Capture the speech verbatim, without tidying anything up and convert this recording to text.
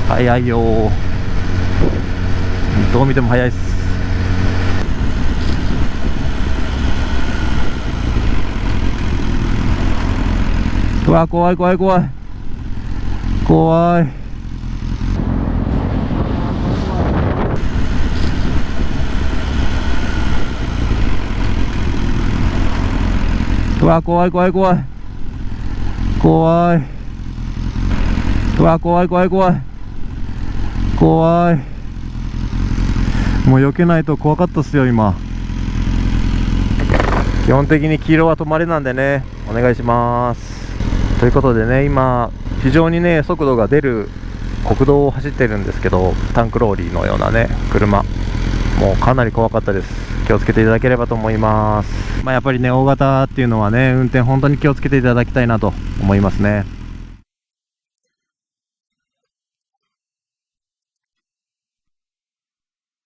早いよー、どう見ても早いっす。うわ、怖い怖い怖い怖い。うわ、怖い怖い怖い怖い。うわ、怖い怖い怖い怖い。もう避けないと怖かったっすよ今。基本的に黄色は止まれなんでね、お願いします。ということでね、今非常にね速度が出る国道を走ってるんですけど、タンクローリーのようなね車、もうかなり怖かったです。気をつけていただければと思います。まあ、やっぱりね大型っていうのはね運転本当に気をつけていただきたいなと思いますね。